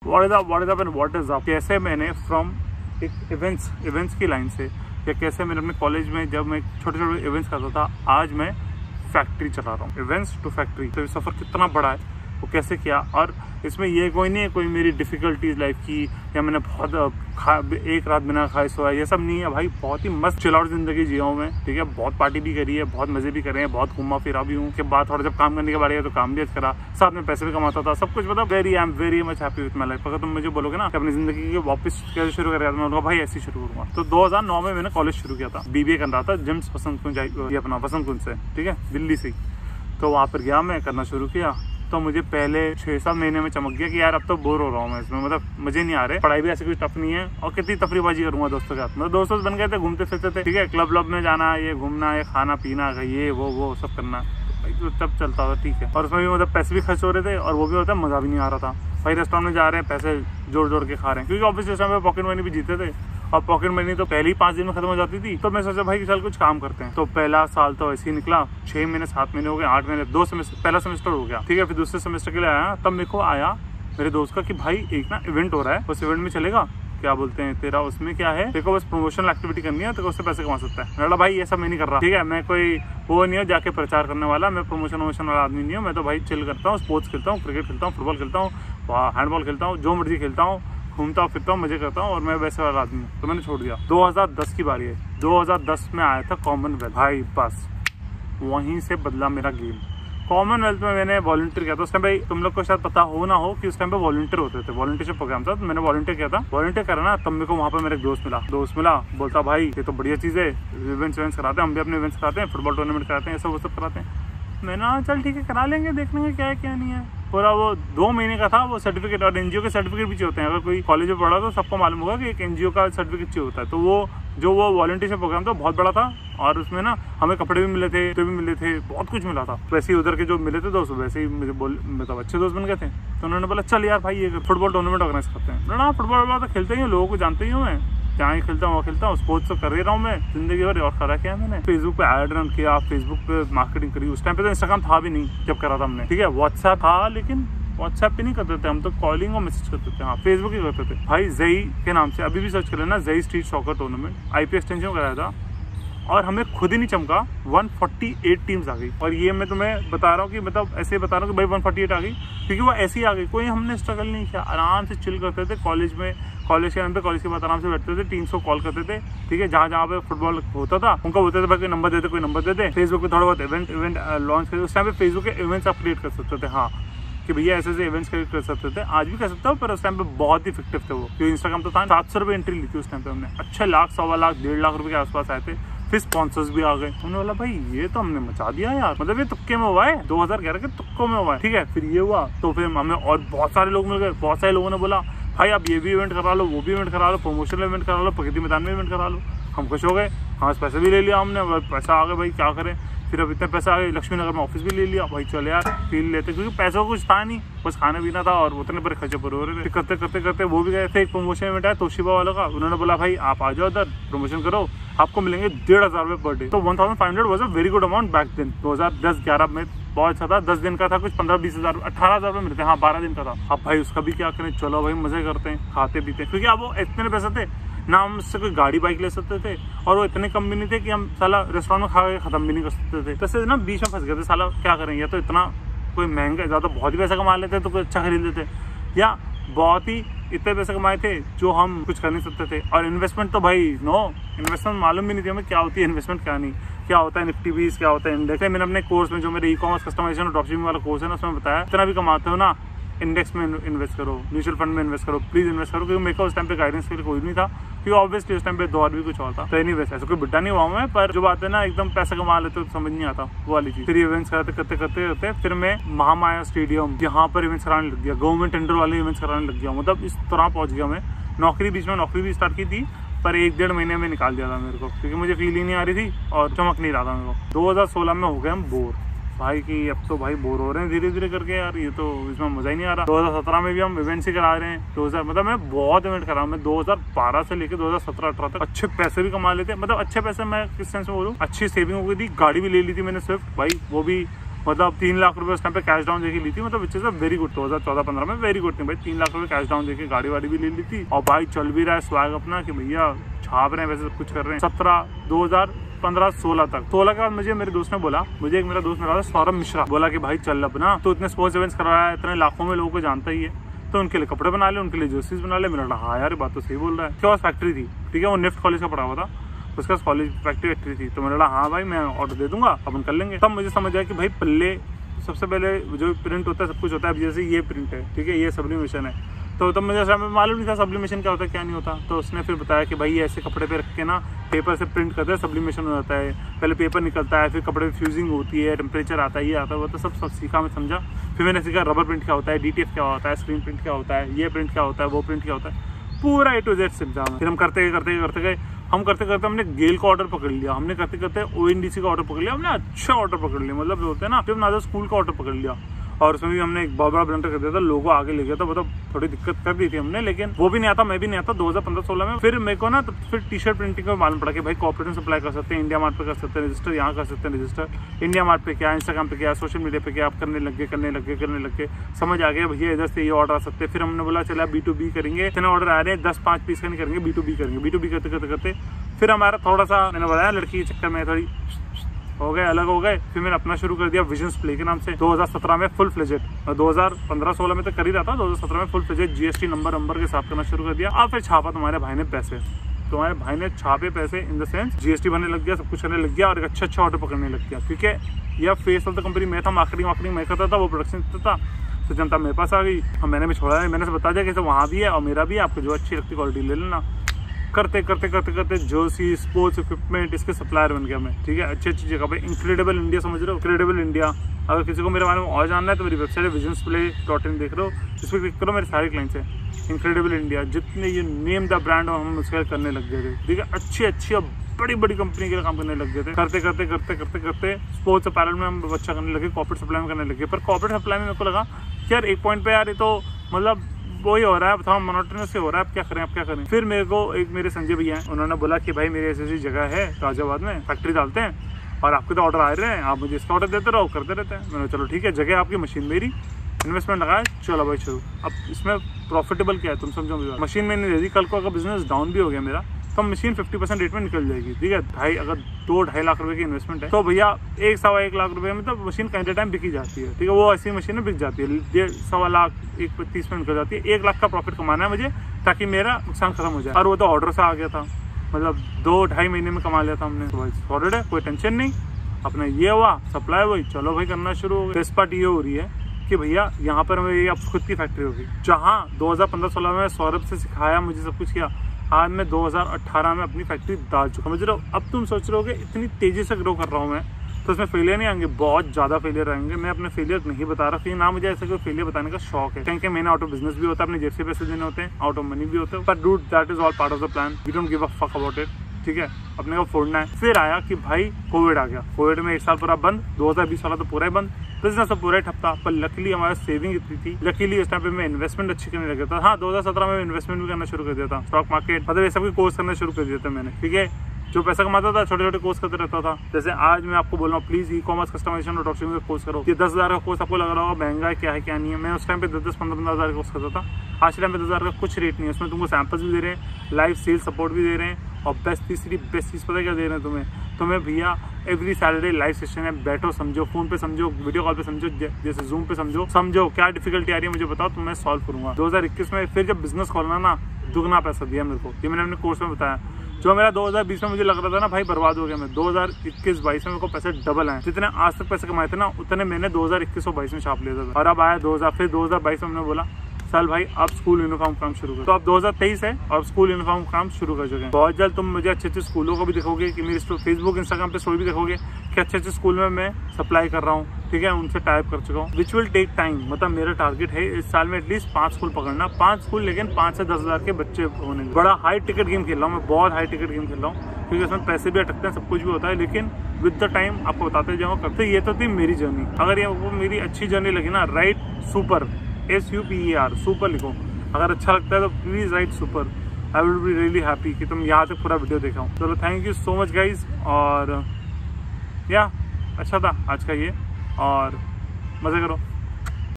What is up. कैसे मैंने from एक इवेंट्स की लाइन से, या कैसे मैंने अपने कॉलेज में जब मैं छोटे छोटे इवेंट्स करता था, आज मैं फैक्ट्री चला रहा हूँ। इवेंट्स टू फैक्ट्री, तो ये सफ़र कितना बड़ा है, वो कैसे किया। और इसमें ये कोई नहीं है कोई मेरी डिफ़िकल्टीज लाइफ की, या मैंने बहुत एक रात बिना खाए सोया, ये सब नहीं है भाई। बहुत ही मस्त चिल आउट जिंदगी जिया हूँ मैं, ठीक है। बहुत पार्टी भी करी है, बहुत मजे भी करे हैं, बहुत घूमा फिरा भी हूँ। के बाद थोड़ा जब काम करने के बारे है तो काम भी करा, साथ में पैसे भी कमाता था, सब कुछ। मतलब I am very much happy with my life. अगर तुम मुझे बोलोगे ना कि अपनी जिंदगी के वापस कैसे शुरू करेगा, मैं बोलूँगा भाई ऐसे शुरू करूँगा। तो 2009 में मैंने कॉलेज शुरू किया था, BBA कर रहा था जिम्स वसंत कुंज, अपना वसंत कुंज से, ठीक है, दिल्ली से। तो वहाँ पर गया, मैं करना शुरू किया। तो मुझे पहले 6-7 महीने में चमक गया कि यार अब तो बोर हो रहा हूँ मैं इसमें, मतलब मजे नहीं आ रहे, पढ़ाई भी ऐसे कुछ टफ नहीं है, और कितनी तफरीबाजी करूंगा दोस्तों के साथ। मतलब दोस्तों बन गए थे, घूमते फिरते थे, ठीक है, क्लब में जाना, ये घूमना, ये खाना पीना, ये वो सब करना, तो तब चलता था, ठीक है। और उसमें भी मतलब पैसे भी खर्च हो रहे थे, और वो भी होता है मजा भी नहीं आ रहा था भाई। रेस्टोरेंट में जा रहे हैं, पैसे जोड़ के खा रहे हैं, क्योंकि ऑब्वियसली उस टाइम पे पॉकेट मनी भी जीते थे, और पॉकेट मनी तो पहले ही 5 दिन में खत्म हो जाती थी। तो मैं सोचा भाई चल कुछ काम करते हैं। तो पहला साल तो ऐसे ही निकला, 6 महीने 7 महीने हो गए, 8 महीने, 2 सेमेस्टर, पहला सेमेस्टर हो गया, ठीक है। फिर दूसरे सेमेस्टर के लिए आया, तब मेरे को आया मेरे दोस्त का कि भाई एक ना इवेंट हो रहा है, उस इवेंट में चलेगा, क्या बोलते हैं तेरा उसमें क्या है, देखो बस प्रमोशनल एक्टिविटी करनी है, तो उससे पैसे कमा सकता है। मैंने बोला भाई ये सब मैं नहीं कर रहा, ठीक है, मैं कोई वो नहीं है जाके प्रचार करने वाला, मैं प्रमोशन वाला आदमी नहीं हूँ, मैं तो भाई चिल करता हूँ, स्पोर्ट्स खेलता हूँ, क्रिकेट खेलता हूँ, फुटबॉल खेलता हूँ, हैंडबॉल खेलता हूँ, जो मर्जी खेलता हूँ, घूमता हूँ, फिरता हूँ, मजे करता हूँ, और मैं वैसे वाला आदमी हूँ। तो मैंने छोड़ दिया। 2010 की बारी है, 2010 में आया था कॉमनवेल्थ भाई, बस वहीं से बदला मेरा गेम। कॉमनवेल्थ में मैंने वॉलंटियर किया था। उस टाइम भाई तुम लोग को शायद पता हो ना हो कि उस टाइम पे वॉलंटियर होते थे, वॉलंटियरशिप प्रोग्राम था, तो मैंने वॉलंटियर किया था। वॉलंटियर करा ना, तब मेरे को वहाँ पे मेरा दोस्त मिला, बोलता भाई ये तो बढ़िया चीज़ है, इवेंट्स कराते हैं, हम भी अपने इवेंट्स कराते हैं, फुटबॉल टूर्नामेंट कराते हैं, वो सब कराते हैं। मैंने चल ठीक है करा लेंगे, देख लेंगे क्या है क्या नहीं है। पूरा वो 2 महीने का था वो सर्टिफिकेट, और NGO के सर्टिफिकेट भी चाहिए होते हैं। अगर कोई कॉलेज में पढ़ा तो सबको मालूम होगा कि एक NGO का सर्टिफिकेट चाहिए होता है। तो वो जो वॉलंटियरशिप प्रोग्राम था बहुत बड़ा था, और उसमें ना हमें कपड़े भी मिले थे, बहुत कुछ मिला था। वैसे ही उधर के जो मिले थे दोस्त, वैसे ही मुझे मतलब अच्छे दोस्त बन गए थे। तो उन्होंने बोला चल यार भाई ये फुटबॉल टूर्नामेंट ऑर्गेनाइज करते हैं। ना फुटबॉल तो खेलते ही हूँ, लोगों को जानते ही हूँ मैं, जहाँ ही खेलता हूँ वहाँ खेलता हूँ, स्पोर्ट्स तो कर ही रहा हूँ मैं जिंदगी भर। और करा क्या मैंने, फेसबुक पे ऐड रन किया, फेसबुक पे मार्केटिंग करी। उस टाइम पे तो इंस्टाग्राम था भी नहीं जब करा था हमने, ठीक है। व्हाट्सएप था, लेकिन व्हाट्सएप पे नहीं करते थे हम, तो कॉलिंग और मैसेज करते थे। हाँ, फेसबुक ही करते थे भाई। जई के नाम से अभी भी सर्च कर लेना, जई street soccer tournament, IP extension कराया था, और हमें खुद ही नहीं चमका 148 टीम्स आ गई। और ये मैं तुम्हें बता रहा हूँ कि मतलब ऐसे बता रहा हूँ कि भाई 148 आ गई, क्योंकि वो ऐसी आ गई, कोई हमने स्ट्रगल नहीं किया, आराम से चिल करते थे कॉलेज में। कॉलेज के अंदर, कॉलेज के बाद आराम से बैठते थे, टीम्स को कॉल करते थे, ठीक है। जहाँ पे फुटबॉल होता था उनको बोलते थे भाई कोई नंबर दे दे। फेसबुक पे थोड़ा बहुत इवेंट लॉन्च करते, उस टाइम पे फेसबुक के इवेंट्स आप क्रिएट कर सकते थे। हाँ, कि भैया ऐसे इवेंट्स क्रिएट कर सकते थे, आज भी कर सकते हो, पर उस टाइम पे बहुत ही इफेक्टिव थे वो। क्योंकि इंस्टाग्राम तो था, 700 रुपये एंट्री ली थी उस टाइम पे हमने। अच्छे लाख, 1.25 लाख, 1.5 लाख रुपए के आसपास आए थे। फिर स्पॉन्सर्स भी आ गए। उन्होंने बोला भाई ये तो हमने मचा दिया यार, मतलब ये तुक्के में हुआ है, 2011 के तुक्कों में हुआ है, ठीक है। फिर ये हुआ, तो फिर हमें और बहुत सारे लोग मिल गए। बहुत सारे लोगों ने बोला भाई आप ये भी इवेंट करा लो, वो भी इवेंट करा लो, प्रमोशनल इवेंट करा लो, प्रगति मैदान में इवेंट करा लो। हम खुश हो गए, हाँ पैसे भी ले लिया हमने, पैसा आ गया भाई क्या करें। फिर अब इतने पैसे आ गए, लक्ष्मी नगर में ऑफिस भी ले लिया भाई, चल यार फील लेते, क्योंकि पैसों को कुछ था नहीं, बस खाना पीना था, और उतने पर खर्चे पूरे हो रहे थे। करते करते वो भी गए थे। एक प्रमोशन इवेंट आया तोशिबा वालों का, उन्होंने बोला भाई आप आ जाओ उधर, प्रमोशन करो, आपको मिलेंगे 1,500 रुपये पर डे। तो 1500 was a very good amount back then, 2010-11 में बहुत अच्छा था। 10 दिन का था, कुछ 15-20 हज़ार, 18,000 रुपये मिलते हैं। हाँ, 12 दिन का था। अब भाई उसका भी क्या करें, चलो भाई मजे करते हैं, खाते पीते हैं, क्योंकि अब वो इतने पैसे थे ना, हम उससे कोई गाड़ी बाइक ले सकते थे, और वो इतने कम भी नहीं थे कि हम साला रेस्टोरेंट में खा के खत्म भी नहीं कर सकते थे। तो ना बीच में फंस गए थे, साला क्या करें, या तो इतना कोई महंगा, ज़्यादा बहुत ही पैसा कमा लेते तो कोई अच्छा खरीद लेते, या बहुत ही इतने पैसे कमाए थे जो हम कुछ कर नहीं सकते थे। और इन्वेस्टमेंट तो भाई इन्वेस्टमेंट मालूम भी नहीं थी हमें क्या होती है इन्वेस्टमेंट, क्या नहीं, क्या होता है निफ्टी 20, क्या होता है इंडेक्स। मैंने अपने कोर्स में, जो मेरे ई-कॉमर्स कस्टमाइजेशन और ड्रॉपशिपिंग वाला कोर्स है ना, उसमें बताया इतना भी कमाते हो ना, इंडेक्स में इन्वेस्ट करो, म्यूचुअल फंड में इन्वेस्ट करो, प्लीज इन्वेस्ट करो। क्योंकि मेरे को उस टाइम पे गाइडेंस के लिए कोई नहीं था, क्योंकि ऑब्वियसली उस टाइम पे दौर भी कुछ और था। तो एनीवेज ऐसा कोई बुड्ढा नहीं हुआ मैं, पर जो बात है ना एकदम पैसा कमा लेते तो समझ नहीं आता वो वाली चीज। फिर इवेंट्स करते फिर मैं महामाया स्टेडियम यहाँ पर इवेंट्स कराने लग गया, गवर्नमेंट टेंडर वाले इवेंट्स कराने लग गया। मतलब इस तरह पहुंच गया मैं। बीच में नौकरी भी स्टार्ट की थी, पर 1-1.5 महीने में निकाल दिया था मेरे को, क्योंकि मुझे फील ही नहीं आ रही थी और चमक नहीं रहा था मेरे को। 2016 में हो गए हम बोर भाई कि अब तो भाई बोर हो रहे हैं धीरे धीरे करके यार, ये तो इसमें मजा ही नहीं आ रहा। 2017 में भी हम इवेंट्स ही करा रहे हैं। 2000 मतलब मैं बहुत इवेंट करा हूँ। मैं 2012 से लेकर 2017-18 तक अच्छे पैसे भी कमा लेते। मतलब अच्छे पैसे मैं किस सेंस में बोलूँ, अच्छी सेविंग हो गई थी, गाड़ी भी ले ली थी मैंने स्विफ्ट भाई, वो भी मतलब 3 लाख रुपए उस टाइम पे कैश डाउन देके ली थी, मतलब which is a very good. 2014-15 में वेरी गुड थी भाई, 3 लाख रुपए कैश डाउन देके गाड़ी वाड़ी भी ले ली थी, और भाई चल भी रहा है स्वैग अपना कि भैया छाप रहे हैं, वैसे सब कुछ कर रहे हैं। 2015-16 तक। 16 के बाद मुझे मेरे दोस्त ने बोला, मुझे एक मेरा दोस्त मिला था सौरभ मिश्रा, बोला कि भाई चल अपना तो इतने स्पोर्ट्स इवेंट्स करा रहा है, इतने लाखों में लोगों को जानता ही है, तो उनके लिए कपड़े बना ले, उनके लिए जर्सीज बना ले। मैंने कहा हाँ यार बात तो सही बोल रहा है। उसके पास फैक्ट्री थी, ठीक है, वो निफ्ट कॉलेज का पढ़ा हुआ था, उसके पास कॉलेज फैक्ट्री थी। तो मैंने कहा हाँ भाई मैं ऑर्डर दे दूंगा, अपन कर लेंगे। तब मुझे समझ आया कि भाई पल्ले सबसे पहले जो प्रिंट होता है सब कुछ होता है, जैसे ये प्रिंट है, ठीक है, ये सब्लिमेशन है। तो तब मुझे मालूम नहीं था सब्लिमेशन क्या होता है क्या नहीं होता। तो उसने फिर बताया कि भाई ऐसे कपड़े पे रख के ना पेपर से प्रिंट करते हैं, सब्लिमेशन हो जाता है, पहले पेपर निकलता है, फिर कपड़े में फ्यूजिंग होती है, टेम्परेचर आता है, ये आता है, वो तो सब सीखा, मैं समझा। फिर मैंने सीखा रबर प्रिंट क्या होता है, DTF क्या होता है, स्क्रीन प्रिंट क्या होता है, ये प्रिंट क्या होता है, वो प्रिंट क्या होता है, पूरा A to Z समझा। फिर हम करते गए हमने गेल का ऑर्डर पकड़ लिया, हमने करते ONDC का ऑर्डर पकड़ लिया, हमने अच्छा ऑर्डर पकड़ लिया, मतलब होते हैं ना जब नाजर स्कूल का ऑर्डर पकड़ लिया। और उसमें भी हमने एक बहुत बड़ा ब्लंडर कर दिया था, लोगों आगे ले गया था, मतलब थोड़ी दिक्कत कर दी थी हमने, लेकिन वो भी नहीं आता, मैं भी नहीं आता 2015-16 में। फिर मेरे को ना फिर टी-शर्ट प्रिंटिंग में मालूम पड़ा कि भाई कॉर्पोरेट सप्लाई कर सकते हैं, इंडिया मार्ट पे कर सकते हैं रजिस्टर, यहाँ कर सकते हैं रजिस्टर, इंडिया मार्ट पे क्या, इंस्टाग्राम पे क्या, सोशल मीडिया पे क्या, आप करने लग गए, समझ आ गया भैया इधर से ये ऑर्डर आ सकते हैं। फिर हमने बोला चला B2B करेंगे, इतने ऑर्डर आ रहे हैं, 10-5 पीस का नहीं करेंगे, B2B करेंगे। B2B करते फिर हमारा थोड़ा सा, मैंने बताया लड़की के चक्कर में थोड़ी हो गए, अलग हो गए। फिर मैंने अपना शुरू कर दिया विजन्स प्ले के नाम से 2017 में फुल फ्लेजेड। 2015-16 में तो कर ही रहा था, 2017 में फुल फ्लेजेड GST नंबर के साथ करना शुरू कर दिया। अब फिर छापा तुम्हारे भाई ने पैसे, तुम्हारे भाई ने छापे पैसे इन द सेंस GST भरने लग गया, सब कुछ करने लग गया, और एक अच्छा ऑर्डर पकड़ने लग गया, क्योंकि यह फेस ऑफ द कंपनी में था, मार्केटिंग मैं करता था, वो प्रोडक्शन था, तो जनता मेरे पास आ गई और मैंने भी छोड़ा है, मैंने से बता दिया कि वहाँ भी है और मेरा भी है, आपको जो अच्छी लगती क्वालिटी ले लेना। करते जर्सी स्पोर्ट्स इक्विपमेंट इसके सप्लायर बन गया मैं, ठीक है, अच्छी जगह पे। इनक्रेडिबल इंडिया समझ रहे हो, इनक्रेडिबल इंडिया। अगर किसी को मेरे बारे में और जानना है तो मेरी वेबसाइट है visionsplay.in, देख रहे हो, इस पर क्लिक करो, मेरे सारे क्लाइंट्स हैं इनक्रेडिबल इंडिया, जितने ये नेम द ब्रांड हम उसके करने लग गए थे, ठीक है, अच्छी और बड़ी कंपनी के काम करने लग गए थे। करते स्पोर्ट्स अपैरल में हम अच्छा करने लगे, कॉर्पोरेट सप्लाई में करने लगे। पर कॉर्पोरेट सप्लाई में मेरे को लगा कि यार एक पॉइंट पे यार ये तो मतलब वही हो रहा है, थोड़ा मोनोटोनस से हो रहा है, अब क्या करें। फिर मेरे को एक मेरे संजय भैया हैं, उन्होंने बोला कि भाई मेरी ऐसी जगह है गाजियाबाद में, फैक्ट्री डालते हैं और आपके तो ऑर्डर आ रहे हैं, आप मुझे इसका ऑर्डर देते रहो, करते रहते हैं। मैंने चलो ठीक है, जगह आपकी, मशीन मेरी, इन्वेस्टमेंट लगाया, चलो भाई शुरू। अब इसमें प्रॉफिटेबल क्या है तुम समझो मुझे, मशीन में नहीं दे दी, कल को अगर बिजनेस डाउन भी हो गया मेरा तो मशीन 50% रेट में निकल जाएगी, ठीक है। अगर 2-2.5 लाख रुपए की इन्वेस्टमेंट है तो भैया 1-1.25 लाख रुपए में तो मशीन कहीं टाइम बिकी जाती है, ठीक है, वो ऐसी मशीन में बिक जाती है, 1.25 लाख 1.30 में निकल जाती है। 1 लाख का प्रॉफिट कमाना है मुझे ताकि मेरा नुकसान खत्म हो जाए, और वो तो ऑर्डर से आ गया था, मतलब 2-2.5 महीने में कमा लिया था हमने, तो सॉलिड है, कोई टेंशन नहीं। अपना ये हुआ, सप्लाई हुई, चलो भाई करना शुरू हो गया। बेस्ट पार्ट ये हो रही है कि भैया यहाँ पर मेरी अब खुद की फैक्ट्री होगी, जहाँ 2015-16 में सौरभ से सिखाया, मुझे सब कुछ किया, आज मैं 2018 में अपनी फैक्ट्री डाल चुका। समझ रहे हो, अब तुम सोच रहे हो कि इतनी तेजी से ग्रो कर रहा हूँ मैं, तो इसमें फेलियर नहीं आएंगे, बहुत ज़्यादा फेलियर आएंगे। मैं अपने फेलियर नहीं बता रहा, ना मुझे ऐसा कोई फेलियर बताने का शौक है, क्योंकि मैंने आउट ऑफ बिजनेस भी होता है, अपने जेब से पैसे देने होते हैं, आउट ऑफ मनी भी होते हैं, पर dude that is all part of the plan, we don't give a fuck about it, ठीक है, अपने को फोड़ना है। फिर आया कि भाई कोविड आ गया, कोविड में 1 साल पूरा बंद, 2020 वाला तो पूरा ही बंद, बिजनेस तो पूरा ही ठप्पा। पर लकीली हमारा सेविंग इतनी थी, लकीली इस टाइम पे मैं इन्वेस्टमेंट अच्छी करने लगा था। हाँ, 2017 में इन्वेस्टमेंट भी करना शुरू कर दिया था, स्टॉक मार्केट, मतलब ये सब भी कोर्स करना शुरू कर दिया था मैंने, ठीक है। जो पैसा कमाता था छोटे छोटे कोर्स करते रहता था। जैसे आज मैं आपको बोल रहा हूँ, प्लीज ई-कॉमर्स कस्टमाइजेशन और ड्रॉपशिपिंग का कोर्स करो। ये 10,000 का कोर्स आपको लग रहा होगा महंगा है, क्या है क्या नहीं है। मैं उस टाइम पे 10-15 हज़ार का कोर्स करता था, आज टाइम पे 10,000 का कुछ रेट नहीं है। उसमें तुमको सैंपल्स भी दे रहे हैं, लाइव सेल सपोर्ट भी दे रहे हैं, और बेस्ट चीज़ पता है क्या दे रहे हैं तुम्हें भैया, एवरी सैटरडे लाइव सेशन है, बैठो समझो, फोन पे समझो, वीडियो कॉल पे समझो, जैसे जूम पे समझो क्या डिफिकल्टी आ रही है मुझे बताओ, तो मैं सॉल्व करूंगा। 2021 में फिर जब बिजनेस खोलना ना, दुगना पैसा दिया मेरे को, ये मैंने अपने कोर्स में बताया। जो मेरा 2020 में मुझे लग रहा था ना भाई बर्बाद हो गया, मैं 2021-22 में मेरे को पैसे डबल आए। जितने आज तक पैसे कमाए थे ना, उतने मैंने 2021 और 22 में छाप लिया था। और अब आया 2022 में, हमने बोला चल भाई अब स्कूल यूनिफॉर्म काम शुरू कर। तो अब 2023 है और स्कूल यूनिफॉर्म काम शुरू कर चुके हैं। बहुत जल्द तुम मुझे अच्छे स्कूलों को भी देखोगे, कि मेरी फेसबुक इंस्टाग्राम पे स्टोरी भी देखोगे कि अच्छे स्कूल में मैं सप्लाई कर रहा हूँ, ठीक है, उनसे टाइप कर चुका हूँ, विच विल टेक टाइम। मतलब मेरा टारगेट है इस साल में एटलीस्ट 5 स्कूल पकड़ना, 5 स्कूल, लेकिन 5 से 10 हज़ार के बच्चे होने। बड़ा हाई टिकट गेम खेल रहा हूँ मैं, बहुत हाई टिकट गेम खेल रहा हूँ, क्योंकि उसमें पैसे भी अटकते हैं, सब कुछ भी होता है, लेकिन विद द टाइम आपको बताते जाऊँ करते। ये तो थी मेरी जर्नी। अगर ये वो मेरी अच्छी जर्नी लगी ना, राइट सुपर, SUPER सुपर लिखो। अगर अच्छा लगता है तो please right super, I will be really happy कि तुम यहाँ तक पूरा वीडियो देखा हूँ। चलो thank you so much guys, और या अच्छा था आज का ये। और मज़े करो।